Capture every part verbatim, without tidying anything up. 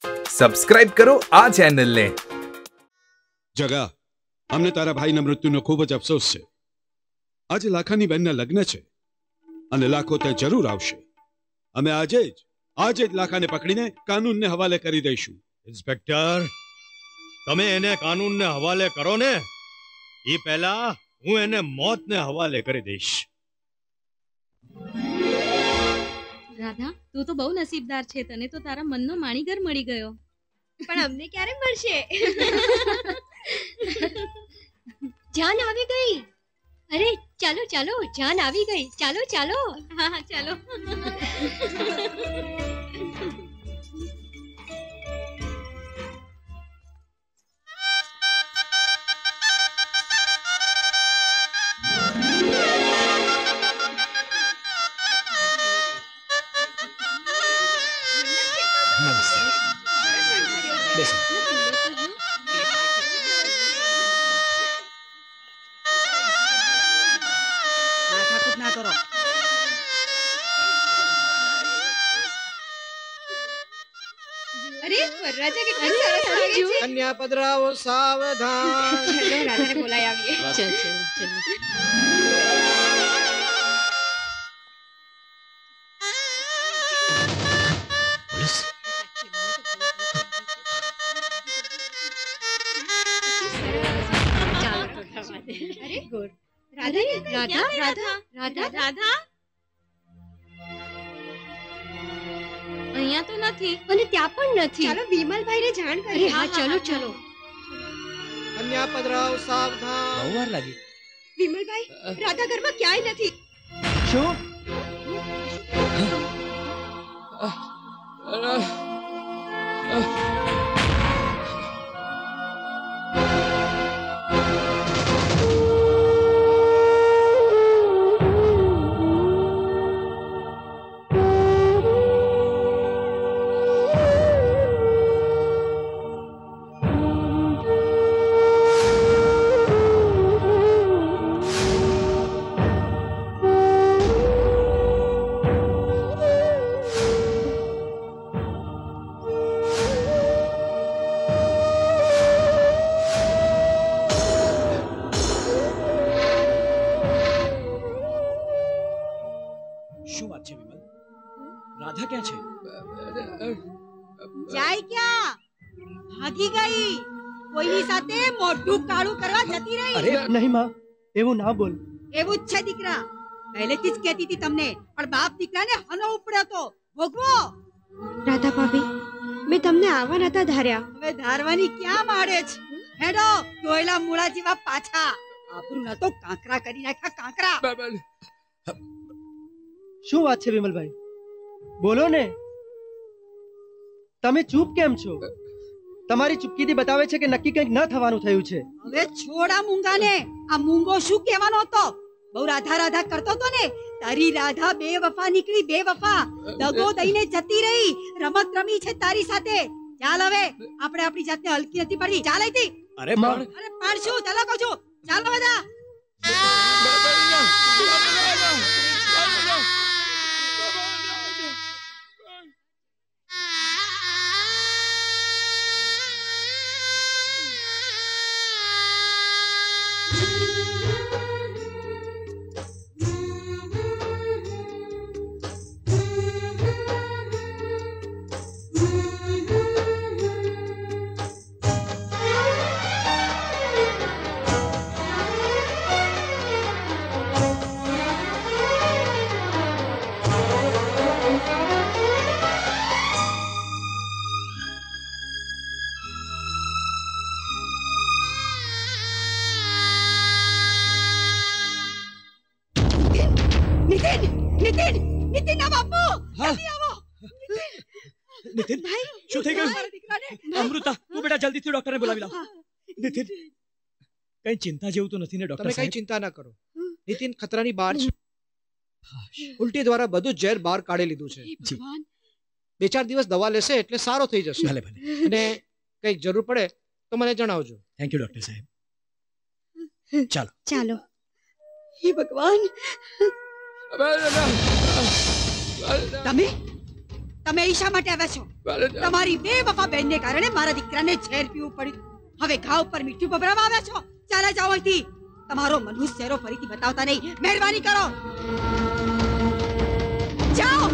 Subscribe કરો આ ચેનલને। જગા, અમને તારા ભાઈના મૃત્યુનો ખૂબ જ અફસોસ છે। આજે લાખાની બહેનના લગ્ન છે અને લાખો તે જરૂર આવશે। અમે આજે જ આજે જ લાખાને પકડીને કાનૂનને હવાલે કરી દઈશું। ઇન્સ્પેક્ટર, તમે એને કાનૂનને હવાલે કરો ને, એ પહેલા હું એને મોતને હવાલે કરી દઈશ। રાધા, તું તો બહુ નસીબદાર છે, તને તો તારા મનનો માણીગર મળી ગયો। પણ અમને ક્યારે મળશે? જાન આવી ગઈ। અરે ચાલો ચાલો, જાન આવી ગઈ। ચાલો ચાલો। હા હા ચાલો। कन्या पधराओ सावधान। चलो राधा ने बुलाया आविए। चल चल चल। पुलिस अरे गुड। राधा राधा राधा राधा રાધા અહીંયા તો નથી અને ત્યાં પણ નથી। ચાલો વિમલભાઈ ને જાણ કરીએ। હા ચલો ચલો। कन्या पधराओ सावधान। બહુ વાર લાગી। વિમલભાઈ, રાધા ઘરમાં ક્યાંય નથી। શું? જાય ક્યાં? ભાગી ગઈ? કોઈની સાથે મોઢું કાળું કરવા જતી રહી? અરે નહીં માં, એવું ના બોલ। એવું જ છે દીકરા, પહેલેથી જ કહેતી હતી તમને, પણ બાપ દીકરાને હનો ઉપડ્યો તો ભોગવો। રાધા ભાભી, મેં તમને આવા નતા ધાર્યા। હવે ધારવાની ક્યાં માડે છે? હેડો ધોયેલા મૂળા જેવા પાછા। આબરૂ ના તો કાંકરા કરી નાખ્યા, કાંકરા। શું વાત છે વિમલભાઈ? બોલો ને। તમે ચૂપ કેમ છો? તમારી ચૂપકીથી બતાવે છે કે નક્કી કંઈક ન થવાનું થયું છે। હવે છોડા મૂંગાને। આ મૂંગો શું કહેવાનો હતો? બહુ રાધા રાધા કરતો તો ને, તારી રાધા બેવફા નીકળી, બેવફા। દગો દઈને જતી રહી, રમત રમી છે તારી સાથે। ચાલ હવે, આપણે આપણી જાતને હલકી નથી પડી। ચાલ અહીંથી। અરે પણ અરે પણ શું? ચાલો કહું છું, ચાલો બધા। नितिन, नितिन ना बापू, जल्दी आओ। नितिन भाई, શું થઈ ગયું? અમૃતા, તું બેટા જલ્દીથી ડોક્ટરને બોલાવી લાવ। નિતિન, કઈ ચિંતા જેવું તો નથી ને ડોક્ટર તમે સાહેબ? કઈ ચિંતા ના કરો। નિતિન ખતરાની બહાર છે। ઉલટી દ્વારા બધું ઝેર બહાર કાઢી લીધું છે। ભગવાન, બે ચાર દિવસ દવા લેશે એટલે સારો થઈ જશે। ભલે ભલે। અને કઈ જરૂર પડે તો મને જણાવજો। થેન્ક યુ ડોક્ટર સાહેબ। ચાલો ચાલો। હે ભગવાન, તમે તમે અહીં શા માટે આવ્યા છો? તમારી બેવફા બહેનને કારણે મારા દીકરાને ઝેર પીવું પડ્યું. હવે ઘા ઉપર મીઠું ભભરાવા આવ્યા છો? ચાલે જાઓ અહીંથી. તમારો મનહૂસ ચહેરો ફરીથી બતાવતા નહીં. મહેરબાની કરો, જાઓ.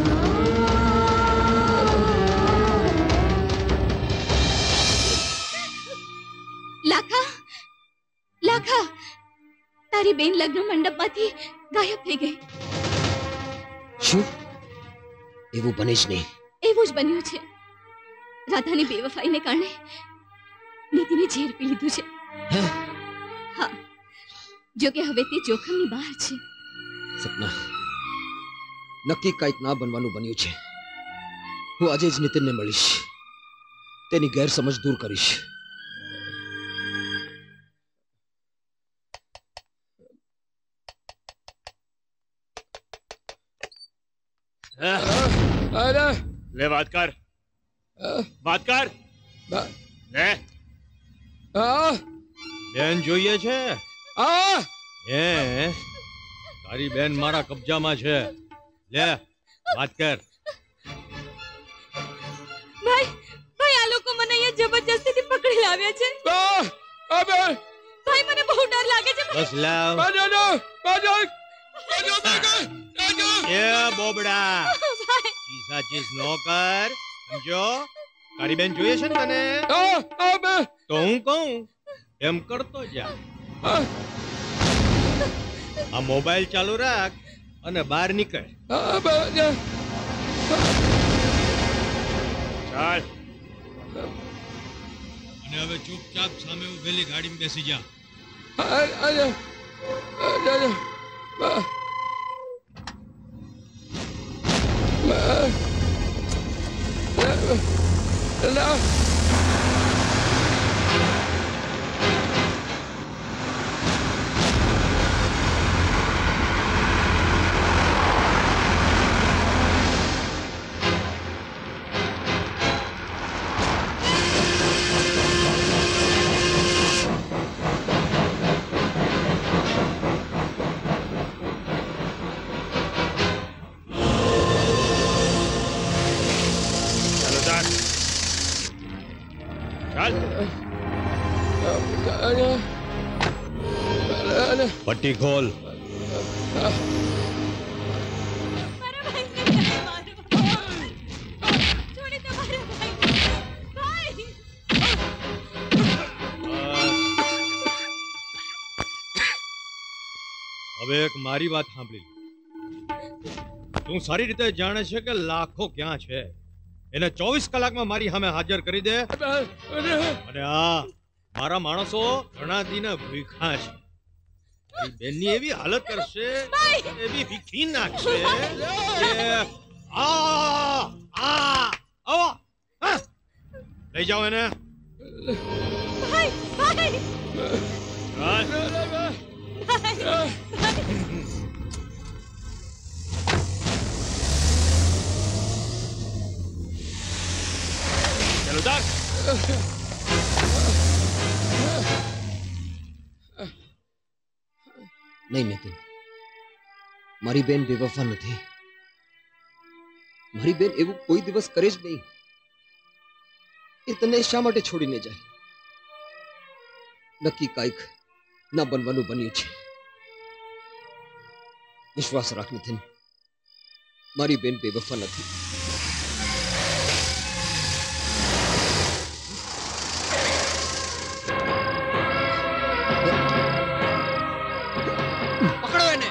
લાખા, લાખા, તારી બેન લગ્ન મંડપમાંથી ગાયબ થઈ ગઈ. શું? એવું બને જ નહીં. એવું જ બન્યું છે. રાધાની બેવફાઈને કારણે નીતિને ઝેર પી લીધું છે. હા, જો કે હવે તે જોખમની બહાર છે. સપના, નક્કી કંઈક ના બનવાનું બન્યું છે. હું આજે જ નીતિનને મળીશ, તેની ગેરસમજ દૂર કરીશ. લે વાત કર, વાત કર. લે બેન જોઈએ છે? એ તારી બેન મારા કબજામાં છે. લે વાત કર. ભાઈ, ભાઈ, આ લોકો મને અહીંયા જબરજસ્તીથી પકડી લાવ્યા છે. ભાઈ, મને બહુ ડર લાગે છે. બસ લાવ. એ બોબડા, ચીસા ચીસ નો કર, સમજો? તારી બેન જોઈએ છે ને તને? તો હું કહું એમ કરતો જા. આ મોબાઈલ ચાલુ રાખ અને બહાર નીકળ. ચાલ. અને હવે ચૂપચાપ સામે ઉભેલી ગાડીમાં બેસી જા. પટ્ટી ખોલ. હવે એક મારી વાત સાંભળી. તું સારી રીતે જાણે છે કે લાખો ક્યાં છે. એને ચોવીસ કલાકમાં મારી સામે હાજર કરી દે. અને આ મારા માણસો ઘણા દિને ભૂખા છે. બેનની એવી હાલત કરશે, એવી ભીખી નાખશે. લઈ જાઓ એને. ચલો તાર. નહીં નીતિન, મારી બેન બેવફા નથી. મારી બેન એવું કોઈ દિવસ કરે જ નહીં. એ તને શા માટે છોડીને જાય? નક્કી કાંઈક ના બનવાનું બન્યું છે. વિશ્વાસ રાખ નીતિન, મારી બેન બેવફા નથી. પકડો એને.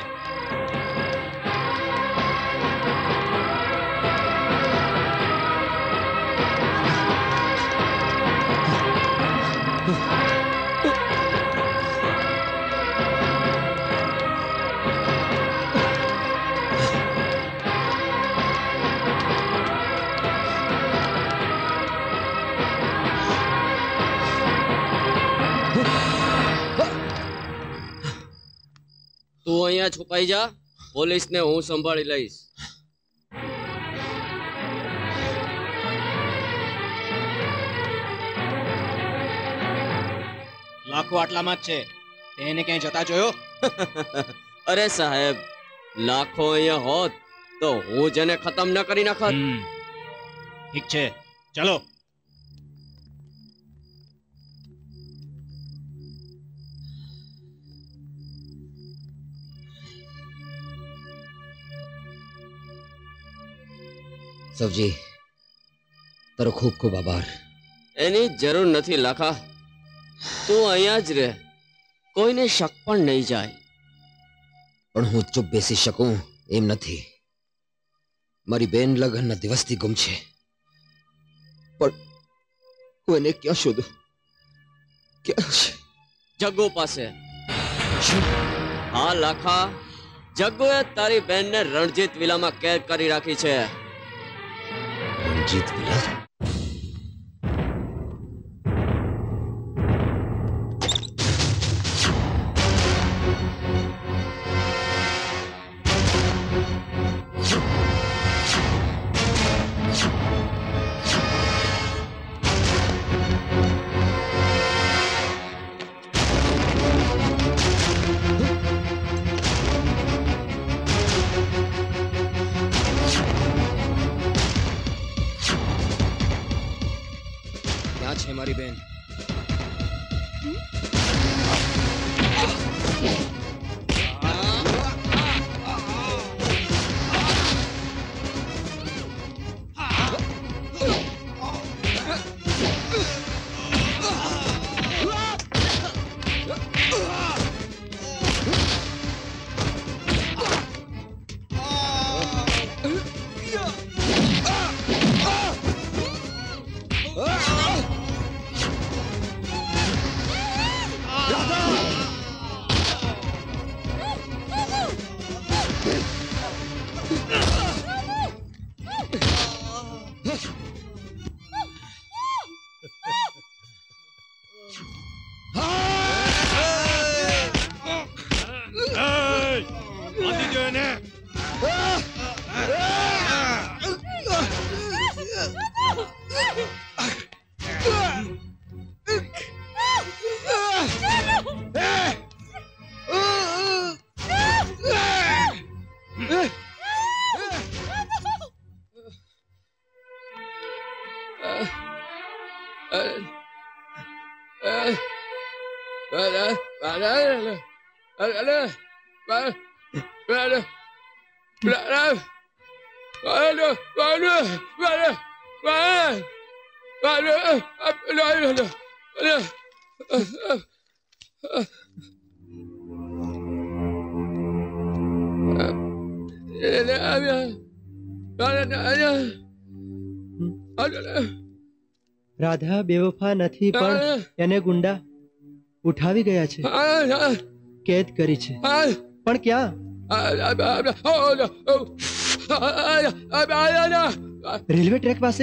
તું અહીંયા છુપાઈ જા, પોલીસને હું સંભાળી લઈશ. લાખો આટલામાં જ છે. તેને ક્યાંય જતા જોયો? અરે સાહેબ, લાખો અહીંયા હોત તો હું જેને ખતમ ન કરી નાખત. ઠીક છે, ચલો. સવજી, તારો ખૂબ ખૂબ આભાર. એની જરૂર નથી લાખા. તું અહીંયા જ રહે, કોઈને શક પણ નહીં જાય. પણ હું ચૂપ બેસી શકું એમ નથી. મારી બેન લગ્નના દિવસથી ગુમ છે, પણ હું એને ક્યાં શોધું? ક્યાં છે? જગ્ગુ પાસે. હા લાખા, જગ્ગુએ તારી બેનને રણજીત વિલામાં કેદ કરી રાખી છે. રણજીત વિલા? છે મારી બેન? રાધા બેવફા નથી, પણ એને ગુંડા ઉઠાવી ગયા છે, કેદ કરી છે. પણ ક્યાં? રેલવે ટ્રેક પાસે.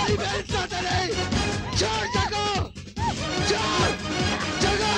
મારી બેન સાથે નહીં. છોડ જગો, છોડ જગો.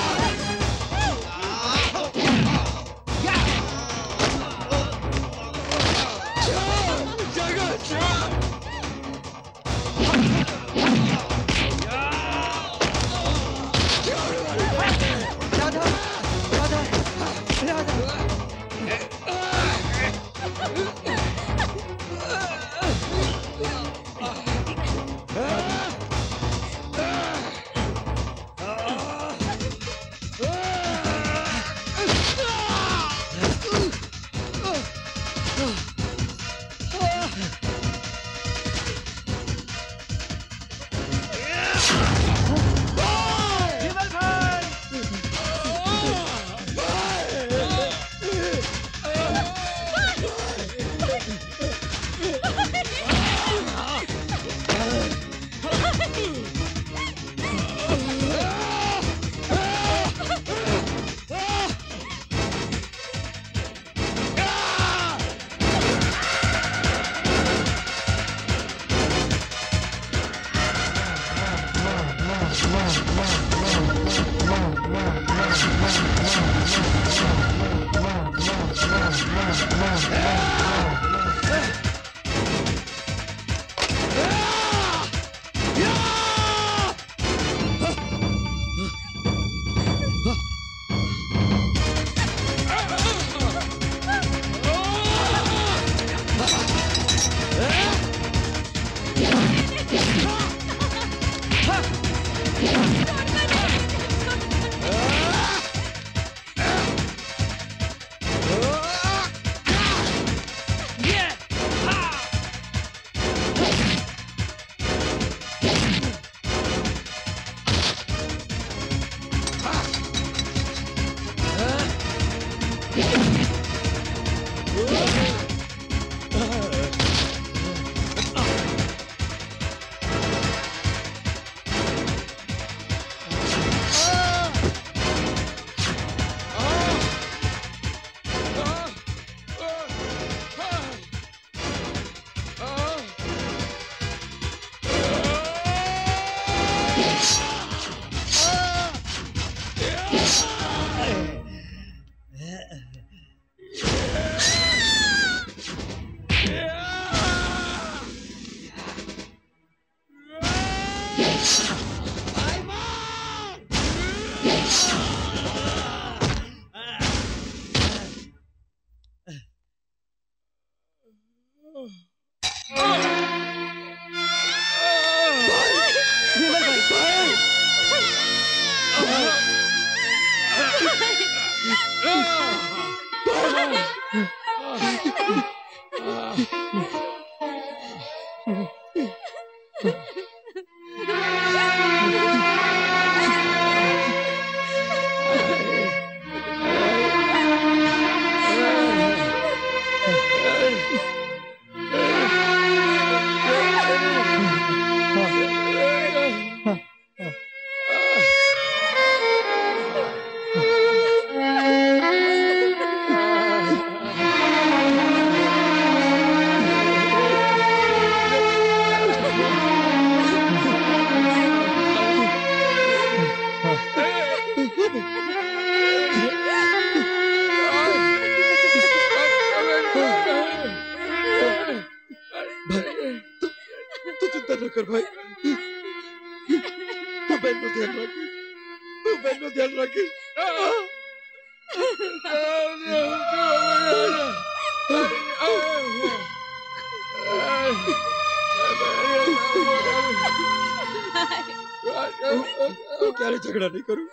क्यारे झगड़ा नहीं करूं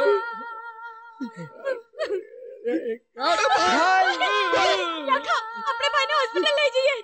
लखा अपने भाई ने हॉस्पिटल ले जाइए